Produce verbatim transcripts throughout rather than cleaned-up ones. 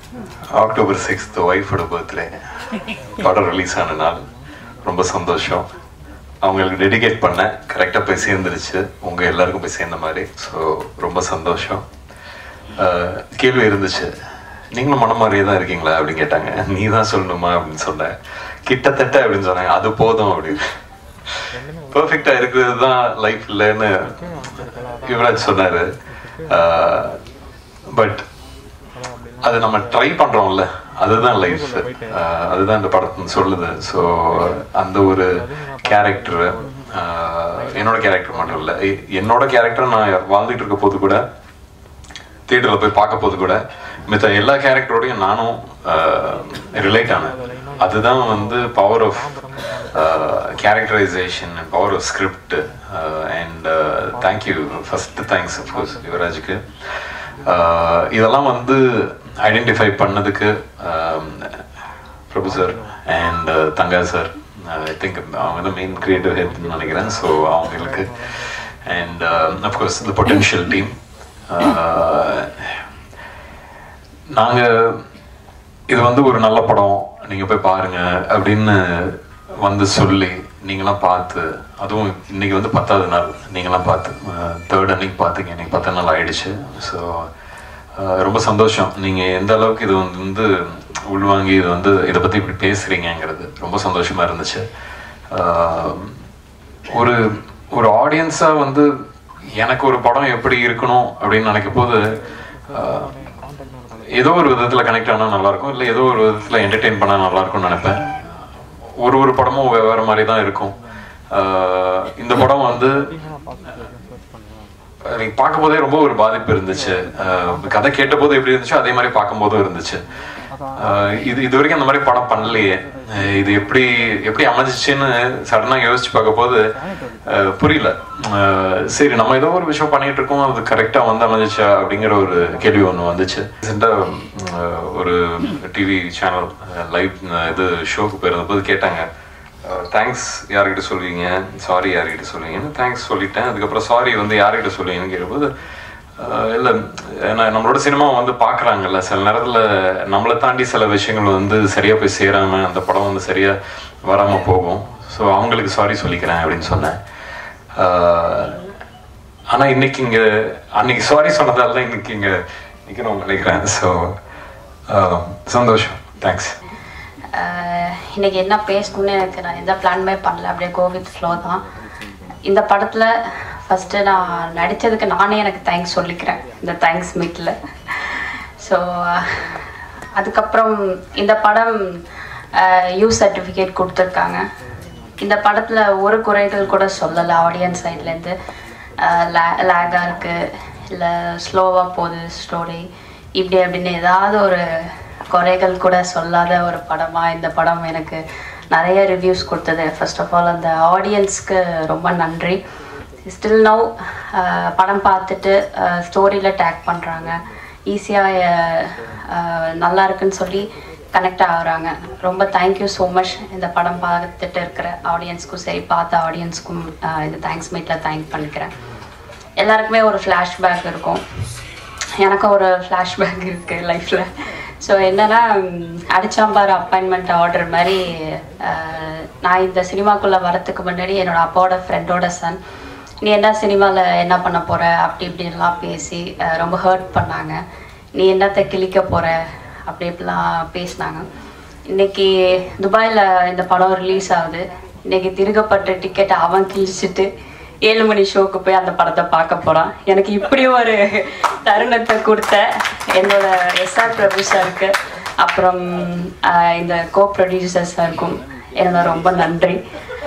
October sixth ஒய்ஃபோட birthday படம் release ஆன நாள். ரொம்ப சந்தோஷம். அவங்களுக்கு டெடிகேட் பண்ணேன், கரெக்டாக போய் சேர்ந்துருச்சு, உங்கள் எல்லாருக்கும் போய் சேர்ந்த மாதிரி. ஸோ ரொம்ப சந்தோஷம். கேள்வி இருந்துச்சு, நீங்களும் மன மாதிரியே தான் இருக்கீங்களா அப்படின்னு கேட்டாங்க. நீ தான் சொல்லணுமா அப்படின்னு சொன்னேன். கிட்டத்தட்ட அப்படின்னு சொன்னாங்க. அது போதும் அப்படின்னு. பர்ஃபெக்டாக இருக்கிறது தான் லைஃப் இல்லைன்னு யுவராஜ் சொன்னார். பட் அது நம்ம ட்ரை பண்ணுறோம்ல, அதுதான் லைஃப், அதுதான் இந்த படத்தை சொல்லுது. ஸோ அந்த ஒரு கேரக்டரு, என்னோட கேரக்டர் மட்டும் இல்லை, என்னோட கேரக்டர் நான் வாழ்ந்துட்டு இருக்க போது கூட, தியேட்டரில் போய் பார்க்க போது கூட, மித்த எல்லா கேரக்டரோடையும் நானும் ரிலேட் ஆனேன். அதுதான் வந்து power of characterization and power of script. And thank you, first thanks of course யுவராஜுக்கு. இதெல்லாம் வந்து ஐடென்டிஃபை பண்ணதுக்கு Prabhu sir and Thanga sir, I think அவங்க தான் மெயின் கிரியேட்டிவ் ஹெட்னு நினைக்கிறேன். ஸோ அவங்களுக்கு and of course the potential team. நாங்கள் இது வந்து ஒரு நல்ல படம், நீங்கள் போய் பாருங்க அப்படின்னு வந்து சொல்லி நீங்களாம் பார்த்து, அதுவும் இன்னைக்கு வந்து பத்தாவது நாள் நீங்களாம் பார்த்து, தேர்ட் அன்னைக்கு பார்த்தீங்க, இன்னைக்கு பத்து நாள் ஆயிடுச்சு. ஸோ ரொம்ப சந்தோஷம். நீங்கள் எந்த அளவுக்கு இது வந்து உள்வாங்கி இது வந்து இதை பற்றி இப்படி பேசுகிறீங்கிறது ரொம்ப சந்தோஷமாக இருந்துச்சு. ஒரு ஒரு ஆடியன்ஸாக வந்து எனக்கு ஒரு படம் எப்படி இருக்கணும் அப்படின்னு நினைக்கும் போது, ஏதோ ஒரு விதத்தில் கனெக்ட் ஆனால் நல்லாயிருக்கும், இல்லை ஏதோ ஒரு விதத்தில் என்டர்டெயின் பண்ணால் நல்லாயிருக்கும்னு நினைப்பேன். ஒரு ஒரு படமும் வேறு மாதிரி தான் இருக்கும். இந்த படம் வந்து எனக்கு பார்க்கும் போதே ரொம்ப ஒரு பாதிப்பு இருந்துச்சு. கதை கேட்ட போது எப்படி இருந்துச்சோ அதே மாதிரி பார்க்கும் போதும் இருந்துச்சு. இது இது வரைக்கும் அந்த மாதிரி படம் பண்ணலையே, இது எப்படி எப்படி அமைஞ்சிச்சுன்னு சடனாக யோசிச்சு பார்க்க போது புரியல. சரி, நம்ம ஏதோ ஒரு விஷயம் பண்ணிட்டு இருக்கோம், அது கரெக்டாக வந்து அமைஞ்சிச்சா அப்படிங்கிற ஒரு கேள்வி ஒன்று வந்துச்சு. ரீசெண்டாக ஒரு டிவி சேனல் லைவ் இது ஷோக்கு போயிருந்த போது கேட்டாங்க, தேங்க்ஸ் யார்கிட்ட சொல்லுவீங்க, சாரி யார்கிட்ட சொல்லுவீங்கன்னு. தேங்க்ஸ் சொல்லிட்டேன். அதுக்கப்புறம் சாரி வந்து யார்கிட்ட சொல்லுவீங்கன்னு கேட்கும்போது, இல்லை நம்மளோட சினிமா வந்து பார்க்குறாங்கல்ல, சில நேரத்தில் நம்மளை தாண்டி சில விஷயங்கள் வந்து சரியாக போய் சேராமல் அந்த படம் வந்து சரியாக வராமல் போகும். ஸோ அவங்களுக்கு சாரி சொல்லிக்கிறேன் அப்படின்னு சொன்னேன். ஆனால் இன்னைக்கு இங்கே அன்னைக்கு சாரி சொன்னதால தான் இன்னைக்கு இங்கே நிற்கணும் நினைக்கிறேன். ஸோ சந்தோஷம், தேங்க்ஸ். இன்றைக்கி என்ன பேசணும்னு எனக்கு நான் எந்த பிளானுமே பண்ணல, அப்படியே கோ வித் ஃப்ளோ தான். இந்த படத்தில் ஃபஸ்ட்டு நான் நடித்ததுக்கு நானே எனக்கு தேங்க்ஸ் சொல்லிக்கிறேன் இந்த தேங்க்ஸ் மீட்டில். ஸோ அதுக்கப்புறம் இந்த படம் யூ சர்டிஃபிகேட் கொடுத்துருக்காங்க. இந்த படத்தில் ஒரு குறைகள் கூட சொல்லலை ஆடியன்ஸ் சைட்லேருந்து. லே லேகாக இருக்குது, இல்லை ஸ்லோவாக போகுது ஸ்டோரி, இப்படி அப்படின்னு ஏதாவது ஒரு குறைகள் கூட சொல்லாத ஒரு படமாக இந்த படம் எனக்கு நிறைய ரிவ்யூஸ் கொடுத்தது. ஃபர்ஸ்ட் ஆஃப் ஆல் அந்த ஆடியன்ஸ்க்கு ரொம்ப நன்றி. ஸ்டில் நவ் படம் பார்த்துட்டு ஸ்டோரியில் டேக் பண்ணுறாங்க, ஈஸியாக நல்லா இருக்குன்னு சொல்லி கனெக்ட் ஆகுறாங்க. ரொம்ப தேங்க்யூ ஸோ மச். இந்த படம் பார்த்துட்டு இருக்கிற ஆடியன்ஸ்க்கும் சரி, பார்த்த ஆடியன்ஸ்க்கும் இந்த தேங்க்ஸ் மீட்டில் தேங்க் பண்ணிக்கிறேன். எல்லாருக்குமே ஒரு ஃப்ளாஷ்பேக் இருக்கும், எனக்கும் ஒரு ஃப்ளாஷ்பேக் இருக்குது லைஃப்பில். ஸோ என்னென்னா, அடிச்சாம்பார் அப்பாயின்மெண்ட் ஆர்டர் மாதிரி நான் இந்த சினிமாக்குள்ளே வரத்துக்கு முன்னாடி என்னோடய அப்பாவோட ஃப்ரெண்டோட சன், நீ என்ன சினிமாவில் என்ன பண்ண போகிற அப்படி இப்படின்லாம் பேசி ரொம்ப ஹர்ட் பண்ணாங்க. நீ என்னத்தை கிழிக்க போகிற அப்படி இப்படிலாம் பேசினாங்க. இன்றைக்கி துபாயில் இந்த படம் ரிலீஸ் ஆகுது. இன்றைக்கி திருகப்பட்ட டிக்கெட்டை அவன் கிழிச்சிட்டு ஏழு மணி ஷோக்கு போய் அந்த படத்தை பார்க்க போகிறான். எனக்கு இப்படி ஒரு தருணத்தை கொடுத்த என்னோட எஸ்ஆர் பிரபு சாருக்கு, அப்புறம் இந்த கோ ப்ரொடியூசர் சாருக்கும் என்னோட ரொம்ப நன்றி.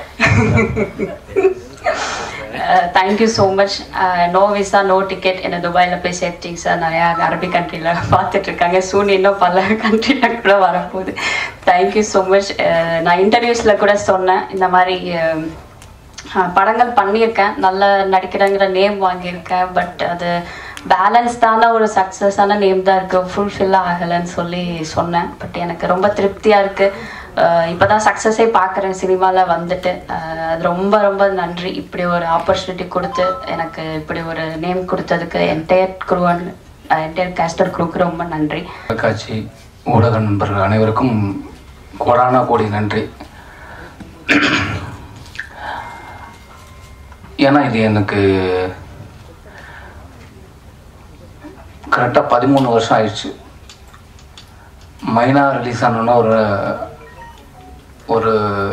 Thank you so much. No visa no ticket என்னை துபாயில் போய் சேர்த்திங்க சார். நிறையா அரபிக் கண்ட்ரியில் பார்த்துட்ருக்காங்க, சூன் இன்னும் பல கண்ட்ரியில் கூட வரப்போகுது. Thank you so much. நான் இன்டர்வியூஸில் கூட சொன்னேன், இந்த மாதிரி படங்கள் பண்ணியிருக்கேன், நல்ல நடிக்கிறங்கிற நேம் வாங்கியிருக்கேன், பட் அது பேலன்ஸ்டான ஒரு சக்ஸஸான நேம் தான் இருக்குது, ஃபுல்ஃபில் ஆகலைன்னு சொல்லி சொன்னேன். பட் எனக்கு ரொம்ப திருப்தியாக இருக்குது. இப்போ தான் சக்ஸஸே பார்க்குறேன் சினிமாவில் வந்துட்டு. அது ரொம்ப ரொம்ப நன்றி. இப்படி ஒரு ஆப்பர்ச்சுனிட்டி கொடுத்து எனக்கு இப்படி ஒரு நேம் கொடுத்ததுக்கு entire crew and entire caster க்ரூக்கு ரொம்ப நன்றி. காட்சி ஊடக நண்பர்கள் அனைவருக்கும் கோடான கோடி நன்றி. ஏன்னா இது எனக்கு கரெக்டாக பதிமூணு வருஷம் ஆயிடுச்சு. மைனா ரிலீஸ் ஆனோன்னா ஒரு ஒரு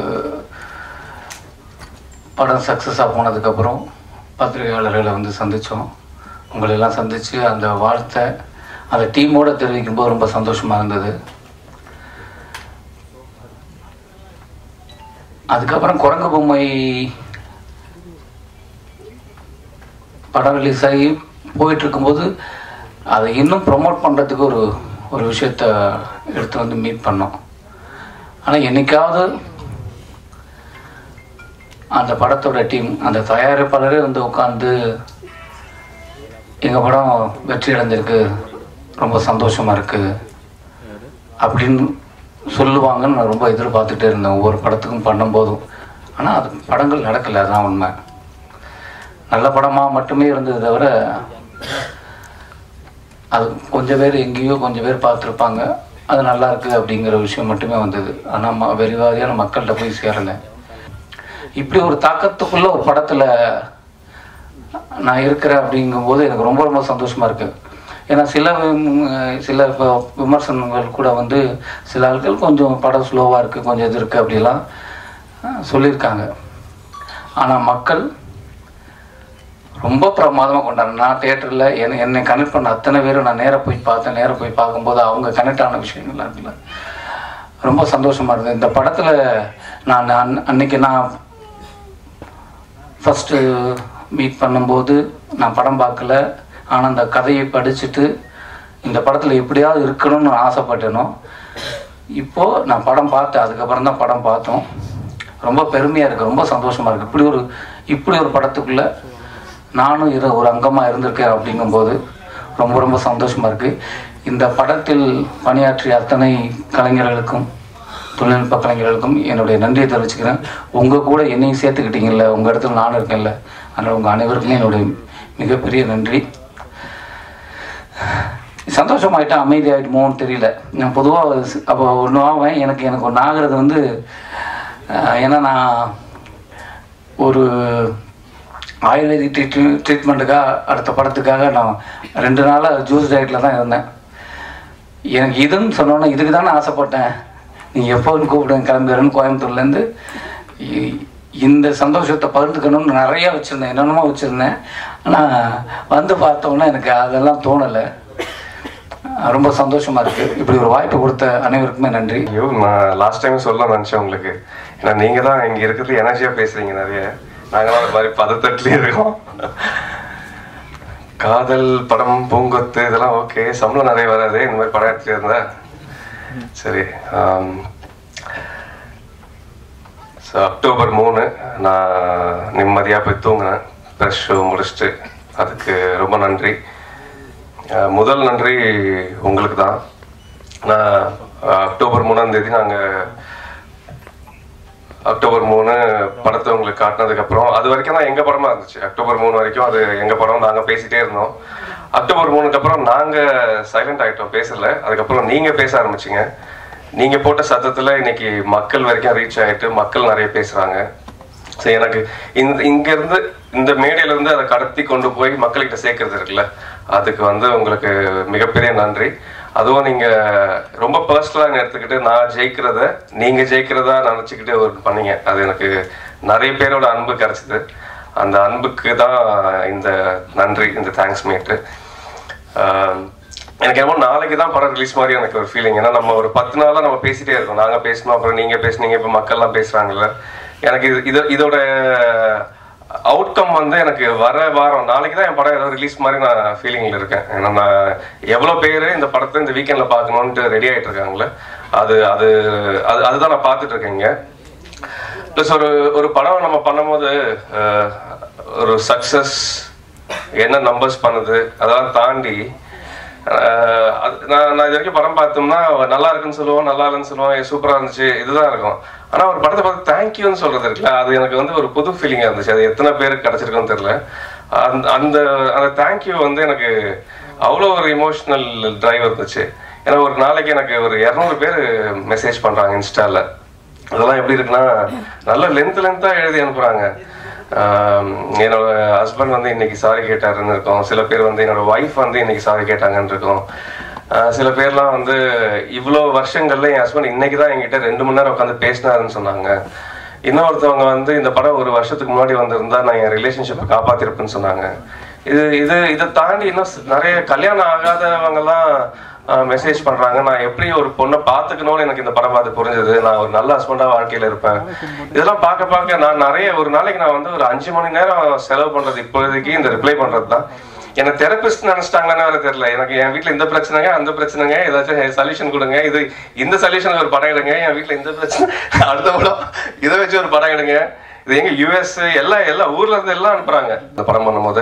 படம் சக்ஸஸாக போனதுக்கப்புறம் பத்திரிகையாளர்களை வந்து சந்தித்தோம். உங்களெல்லாம் சந்தித்து அந்த வார்த்தை அந்த டீமோடு தெரிவிக்கும்போது ரொம்ப சந்தோஷமாக இருந்தது. அதுக்கப்புறம் குரங்கு பொம்மை படம் ரிலீஸ் ஆகி போயிட்டுருக்கும்போது அதை இன்னும் ப்ரொமோட் பண்ணுறதுக்கு ஒரு ஒரு விஷயத்த எடுத்து வந்து மீட் பண்ணோம். ஆனால் என்றைக்காவது அந்த படத்தோட டீம் அந்த தயாரிப்பாளரே வந்து உட்காந்து எங்கள் படம் வெற்றி அடைஞ்சிருக்கு, ரொம்ப சந்தோஷமாக இருக்குது அப்படின்னு சொல்லுவாங்கன்னு நான் ரொம்ப எதிர்பார்த்துட்டே இருந்தேன் ஒவ்வொரு படத்துக்கும் பண்ணும்போதும். ஆனால் அது படங்கள் நடக்கலை, அதுதான் உண்மை. நல்ல படமாக மட்டுமே இருந்தது தவிர அது கொஞ்சம் பேர் எங்கேயோ கொஞ்சம் பேர் பார்த்துருப்பாங்க, அது நல்லா இருக்குது அப்படிங்கிற விஷயம் மட்டுமே வந்தது. ஆனால் ம வெறிவாதியான மக்கள்கிட்ட போய் சேரலை. இப்படி ஒரு தாக்கத்துக்குள்ளே ஒரு படத்தில் நான் இருக்கிறேன் அப்படிங்கும்போது எனக்கு ரொம்ப ரொம்ப சந்தோஷமாக இருக்குது. ஏன்னா சில சில இப்போ விமர்சனங்கள் கூட வந்து சில ஆட்கள் கொஞ்சம் படம் ஸ்லோவாக இருக்குது, கொஞ்சம் இது இருக்குது அப்படிலாம் சொல்லியிருக்காங்க. ஆனால் மக்கள் ரொம்ப பிரமாதமாக கொண்டாடுறேன். நான் தேட்டரில் என்னை என்னை கனெக்ட் பண்ண அத்தனை பேரும் நான் நேராக போய் பார்த்தேன். நேராக போய் பார்க்கும்போது அவங்க கனெக்ட் ஆன விஷயங்கள்லாம் இருக்குல்ல, ரொம்ப சந்தோஷமாக இருந்தது. இந்த படத்தில் நான் அன் அன்றைக்கி நான் ஃபஸ்ட்டு மீட் பண்ணும்போது நான் படம் பார்க்கல. ஆனால் அந்த கதையை படிச்சுட்டு இந்த படத்தில் எப்படியாவது இருக்கணும்னு ஆசைப்பட்டேனோ, இப்போது நான் படம் பார்த்தேன். அதுக்கப்புறம் தான் படம் பார்த்தோம். ரொம்ப பெருமையாக இருக்குது, ரொம்ப சந்தோஷமாக இருக்குது. இப்படி ஒரு இப்படி ஒரு படத்துக்குள்ளே நானும் இரு ஒரு அங்கமாக இருந்திருக்கேன் அப்படிங்கும்போது ரொம்ப ரொம்ப சந்தோஷமாக இருக்குது. இந்த படத்தில் பணியாற்றிய அத்தனை கலைஞர்களுக்கும் தொழில்நுட்ப கலைஞர்களுக்கும் என்னுடைய நன்றியை தெரிவிச்சுக்கிறேன். உங்கள் கூட என்னையும் சேர்த்துக்கிட்டீங்கல்ல, உங்கள் இடத்துல நானும் இருக்கேன்ல, அதனால் உங்கள் அனைவருக்குமே என்னுடைய மிகப்பெரிய நன்றி. சந்தோஷமாயிட்டேன், அமைதியாகிட்டுமோன்னு தெரியல. நான் பொதுவாக அப்போ ஒன்று ஆவேன். எனக்கு எனக்கு ஒன்று ஆகிறது வந்து ஏன்னா நான் ஒரு ஆயுர்வேதிக் ட்ரீட் ட்ரீட்மெண்ட்டுக்காக அடுத்த படத்துக்காக நான் ரெண்டு நாளாக ஜூஸ் டயட்டில் தான் இருந்தேன். எனக்கு இதுன்னு சொன்னோன்னே இதுக்கு தானே ஆசைப்பட்டேன், நீங்கள் எப்போன்னு கூப்பிடுங்க கிளம்பிடுறேன்னு கோயம்புத்தூர்லேருந்து இந்த சந்தோஷத்தை பகிர்ந்துக்கணும்னு நிறையா வச்சுருந்தேன், என்னென்னமோ வச்சுருந்தேன். ஆனால் வந்து பார்த்தோன்னா எனக்கு அதெல்லாம் தோணலை. ரொம்ப சந்தோஷமாக இருக்குது. இப்படி ஒரு வாய்ப்பு கொடுத்த அனைவருக்குமே நன்றி. ஐயோ, நான் லாஸ்ட் டைம் சொல்ல நினச்சேன் உங்களுக்கு. ஏன்னா நீங்கள் தான் இங்கே இருக்கிறது எனர்ஜியாக பேசுகிறீங்க நிறைய, நாங்களாம் ஒரு மாதிரி பதத்தட்டுலேயே இருக்கோம். காதல் படம் பூங்கொத்து இதெல்லாம் ஓகே, சம்பளம் நிறைய வராது இந்த மாதிரி படம் எடுத்துகிட்டு இருந்தா சரி. ஸோ அக்டோபர் மூணு நான் நிம்மதியாக போய் தூங்கினேன் ப்ரெஷ் ஷோ முடிச்சுட்டு. அதுக்கு ரொம்ப நன்றி. முதல் நன்றி உங்களுக்கு தான். நான் அக்டோபர் மூணாம் தேதி நாங்கள் அக்டோபர் மூணு படத்தை உங்களுக்கு காட்டினதுக்கப்புறம் அது வரைக்கும் தான் எங்கள் படமாக இருந்துச்சு. அக்டோபர் மூணு வரைக்கும் அது எங்கள் படம், நாங்கள் பேசிகிட்டே இருந்தோம். அக்டோபர் மூணுக்கு அப்புறம் நாங்கள் சைலண்ட் ஆகிட்டோம், பேசலை. அதுக்கப்புறம் நீங்கள் பேச ஆரம்பிச்சிங்க. நீங்கள் போட்ட சத்தத்தில் இன்னைக்கு மக்கள் வரைக்கும் ரீச் ஆகிட்டு மக்கள் நிறைய பேசுகிறாங்க. ஸோ எனக்கு இந்த இங்கேருந்து இந்த மேடையிலேருந்து அதை கடத்தி கொண்டு போய் மக்கள்கிட்ட சேர்க்கறது இருக்குல்ல, அதுக்கு வந்து உங்களுக்கு மிகப்பெரிய நன்றி. அதுவும் நீங்கள் ரொம்ப பர்சனலாக எடுத்துக்கிட்டு நான் ஜெயிக்கிறத நீங்கள் ஜெயிக்கிறதா நினச்சிக்கிட்டு ஒரு பண்ணீங்க. அது எனக்கு நிறைய பேரோட அன்பு கிடச்சிது. அந்த அன்புக்கு தான் இந்த நன்றி, இந்த தேங்க்ஸ் மீட்டு. எனக்கு என்னமோ நாளைக்கு தான் படம் ரிலீஸ் மாதிரி எனக்கு ஒரு ஃபீலிங். ஏன்னா நம்ம ஒரு பத்து நாளாக நம்ம பேசிகிட்டே இருக்கோம். நாங்கள் பேசணும், அப்புறம் நீங்கள் பேசுனீங்க, இப்போ மக்கள்லாம் பேசுகிறாங்கல்ல. எனக்கு இது இது இதோட அவுட்கம் வந்து எனக்கு வர வாரம் நாளைக்கு தான் என் படம் ஏதாவது ரிலீஸ் மாதிரி நான் ஃபீலிங்கில் இருக்கேன். ஏன்னா நான் எவ்வளோ பேர் இந்த படத்தை இந்த வீக்கெண்டில் பார்க்கணுன்ட்டு ரெடி ஆகிட்டு இருக்காங்களே, அது அது அது அதுதான் நான் பார்த்துட்டு இருக்கேங்க. ப்ளஸ் ஒரு ஒரு படம் நம்ம பண்ணும்போது ஒரு சக்ஸஸ் என்ன நம்பர்ஸ் பண்ணுது அதெல்லாம் தாண்டி நான் நான் இது வரைக்கும் படம் பார்த்தோம்னா நல்லா இருக்குன்னு சொல்லுவோம், நல்லா இல்லைன்னு சொல்லுவோம், சூப்பராக இருந்துச்சு, இதுதான் இருக்கும். ஆனால் ஒரு படத்தை பார்த்து தேங்க்யூன்னு சொல்றது இருக்குல்ல, அது எனக்கு வந்து ஒரு புது ஃபீலிங்காக இருந்துச்சு. அது எத்தனை பேருக்கு கிடைச்சிருக்குன்னு தெரியல. அந்த அந்த அந்த தேங்க்யூ வந்து எனக்கு அவ்வளோ ஒரு இமோஷனல் டிரைவ் இருந்துச்சு. ஏன்னா ஒரு நாளைக்கு எனக்கு ஒரு இரநூறு பேர் மெசேஜ் பண்ணுறாங்க இன்ஸ்டாவில். அதெல்லாம் எப்படி இருக்குன்னா நல்ல லென்த் லென்த்தாக எழுதி அனுப்புகிறாங்க. என்னோட ஹஸ்பண்ட் வந்து இன்னைக்கு சாரி கேட்டாருன்னு இருக்கோம், சில பேர் வந்து என்னோட ஒய்ஃப் வந்து இன்னைக்கு சாரி கேட்டாங்கன்னு இருக்கோம், சில பேர்லாம் வந்து இவ்வளோ வருஷங்கள்ல என் ஹஸ்பண்ட் இன்னைக்கு தான் என்கிட்ட ரெண்டு மணி நேரம் உட்காந்து பேசினாருன்னு சொன்னாங்க. இன்னொருத்தவங்க வந்து இந்த படம் ஒரு வருஷத்துக்கு முன்னாடி வந்திருந்தா நான் என் ரிலேஷன்ஷிப்பை காப்பாத்திருப்பேன்னு சொன்னாங்க. இது இது இதை தாண்டி இன்னும் நிறைய கல்யாணம் ஆகாதவங்கலாம் மெசேஜ் பண்றாங்க. நான் எப்படி ஒரு பொண்ணை பார்த்துக்கணும்னு எனக்கு இந்த படம் பார்த்து புரிஞ்சது. நான் ஒரு நல்ல ஹஸ்பண்டா வாழ்க்கையில இருப்பேன். இதெல்லாம் பார்க்க பார்க்க நான் நிறைய ஒரு நாளைக்கு நான் வந்து ஒரு அஞ்சு மணி நேரம் செலவு பண்றது இப்போதைக்கு இந்த ரிப்ளை பண்றது தான். என்ன தெரபிஸ்ட் நினைச்சிட்டாங்கன்னு வேற தெரியல. எனக்கு என் வீட்டுல இந்த பிரச்சனைங்க அந்த பிரச்சனைங்க ஏதாச்சும் சொல்யூஷன் கொடுங்க, இது இந்த சொல்யூஷன் ஒரு படம் எடுங்க, என் வீட்டுல இந்த பிரச்சனை அடுத்த படம் இதை வச்சு ஒரு படம் எடுங்க, இது எங்க யூஎஸ் எல்லா எல்லா ஊர்ல இருந்து எல்லாம் அனுப்புறாங்க. இந்த படம் பண்ணும்போது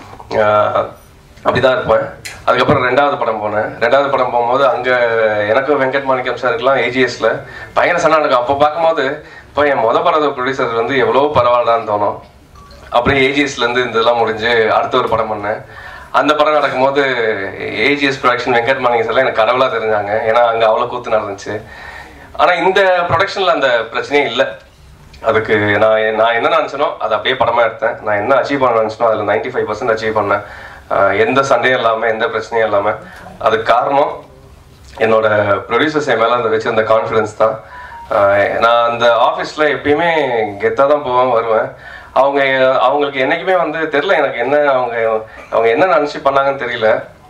அப்படிதான் இருப்பேன். அதுக்கப்புறம் ரெண்டாவது படம் போனேன். ரெண்டாவது படம் போகும்போது அங்க எனக்கும் வெங்கட் மாணிக்கம் சார் இருக்கலாம் ஏஜிஎஸ்ல பயங்கர சண்டை நடக்கும். அப்போ பார்க்கும்போது இப்போ என் முத படத்தை ப்ரொடியூசர் வந்து எவ்வளவு பரவாயில்லான்னு தோணும். அப்படியே ஏஜிஎஸ்ல இருந்து இதெல்லாம் முடிஞ்சு அடுத்த ஒரு படம் பண்ணேன். அந்த படம் நடக்கும்போது ஏஜிஎஸ் ப்ரொடக்ஷன் வெங்கட் மாணிக்கம் சார்லாம் எனக்கு கடவுளா தெரிஞ்சாங்க. ஏன்னா அங்க அவ்வளவு கூத்து நடந்துச்சு. ஆனா இந்த ப்ரொடக்ஷன்ல அந்த பிரச்சனையே இல்லை. அதுக்கு நான் நான் என்ன நினைச்சனோ அதை அப்படியே படமா எடுத்தேன். நான் என்ன அச்சீவ் பண்ண நினைச்சனோ அதில் நைன்டி ஃபைவ் பர்சன்ட் அச்சீவ் பண்ணேன். எந்த சண்டையும் இல்லாம எந்த பிரச்சனையும் இல்லாம. அதுக்கு காரணம் என்னோட ப்ரொடியூசர்ஸ் என் மேல அந்த வச்சிருந்த கான்ஃபிடன்ஸ் தான். நான் அந்த ஆஃபீஸ்ல எப்பயுமே கெத்தா தான் போவேன் வருவேன். அவங்க அவங்களுக்கு என்னைக்குமே வந்து தெரியல எனக்கு என்ன அவங்க அவங்க என்ன நினைச்சு பண்ணாங்கன்னு தெரியல.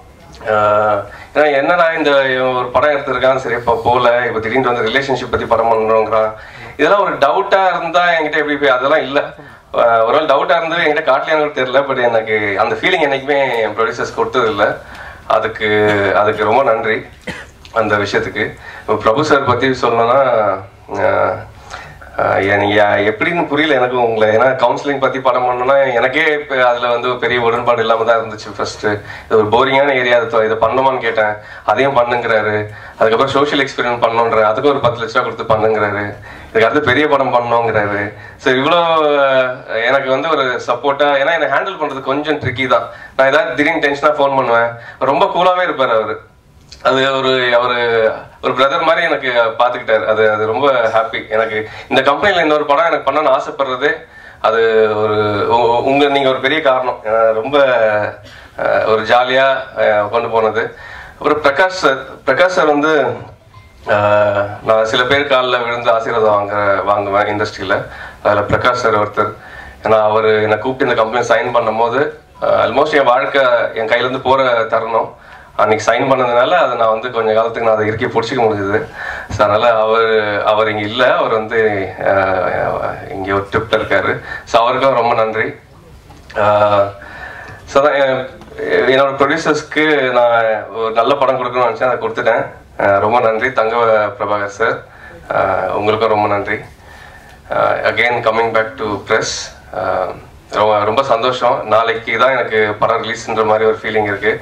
ஏன்னா என்னன்னா இந்த ஒரு படம் எடுத்திருக்கான் சரி இப்போ போல இப்போ திடீர்னு வந்து ரிலேஷன்ஷிப் பத்தி படம் பண்ணுறோங்கிறான். இதெல்லாம் ஒரு டவுட்டா இருந்தா என்கிட்ட எப்படி போய் அதெல்லாம் இல்லை. ஒரு நாள் டவுட்டா இருந்து என்கிட்ட காட்டலையானு தெரியல. பட் எனக்கு அந்த ஃபீலிங் என்னைக்குமே என் ப்ரொடியூசர்ஸ் கொடுத்தது இல்லை. அதுக்கு அதுக்கு ரொம்ப நன்றி அந்த விஷயத்துக்கு. பிரபு சார் பத்தி சொல்லணும்னா எனக்கு எப்படின்னு புரியல எனக்கு உங்களை. ஏன்னா கவுன்சிலிங் பத்தி படம் பண்ணணும்னா எனக்கே அதுல வந்து பெரிய உடன்பாடு இல்லாம தான் இருந்துச்சு. ஃபர்ஸ்ட் இது ஒரு போரிங்கான ஏரியா, இதை பண்ணுமான்னு கேட்டேன், அதையும் பண்ணுங்கிறாரு. அதுக்கப்புறம் சோஷியல் எக்ஸ்பீரியன்ஸ் பண்ணணுன்ற அதுக்கு ஒரு பத்து லட்ச ரூபா கொடுத்து பண்ணுங்கிறாரு. இதுக்கு அடுத்து பெரிய படம் பண்ணணுங்கிறாரு. ஸோ இவ்வளோ எனக்கு வந்து ஒரு சப்போர்ட்டா. ஏன்னா என்னை ஹேண்டில் பண்றது கொஞ்சம் ட்ரிக்கி தான். நான் ஏதாவது திடீர்னு டென்ஷனா ஃபோன் பண்ணுவேன், ரொம்ப கூலாவே இருப்பாரு அவரு. அது ஒரு அவரு ஒரு பிரதர் மாதிரி எனக்கு பார்த்துக்கிட்டாரு. அது அது ரொம்ப ஹாப்பி எனக்கு. இந்த கம்பெனியில் இன்னொரு படம் எனக்கு பண்ணணும்னு ஆசைப்படுறதே அது ஒரு உங்க நீங்க ஒரு பெரிய காரணம். ரொம்ப ஒரு ஜாலியா கொண்டு போனது. அப்புறம் பிரகாஷ் சார் பிரகாஷ் சார் வந்து நான் சில பேர் காலில் விழுந்து ஆசீர்வாதம் வாங்க வாங்குவேன் இண்டஸ்ட்ரியில். அதில் பிரகாஷ் சார் ஒருத்தர். ஏன்னா அவர் என்னை கூப்பிட்டு இந்த கம்பெனி சைன் பண்ணும் போது ஆல்மோஸ்ட் என் வாழ்க்கை என் கையிலேருந்து போகிற தருணம். அன்னைக்கு சைன் பண்ணதுனால அதை நான் வந்து கொஞ்சம் காலத்துக்கு நான் அதை இறுக்கி பிடிச்சிக்க முடிஞ்சுது. ஸோ அதனால் அவர் அவர் இங்கே இல்லை, அவர் வந்து இங்கே ஒரு ட்ரிப்பில் இருக்காரு. ஸோ அவருக்கும் ரொம்ப நன்றி. ஸோ தான் என்னோட ப்ரொடியூசர்ஸ்க்கு நான் ஒரு நல்ல படம் கொடுக்கணும்னு நினச்சேன், அதை கொடுத்துட்டேன். ரொம்ப நன்றி தங்க பிரபாகர் சார், உங்களுக்கும் ரொம்ப நன்றி. Again coming back to press, ரொம்ப ரொம்ப சந்தோஷம். நாளைக்கு தான் எனக்கு படம் ரிலீஸ்ன்ற மாதிரி ஒரு ஃபீலிங் இருக்குது.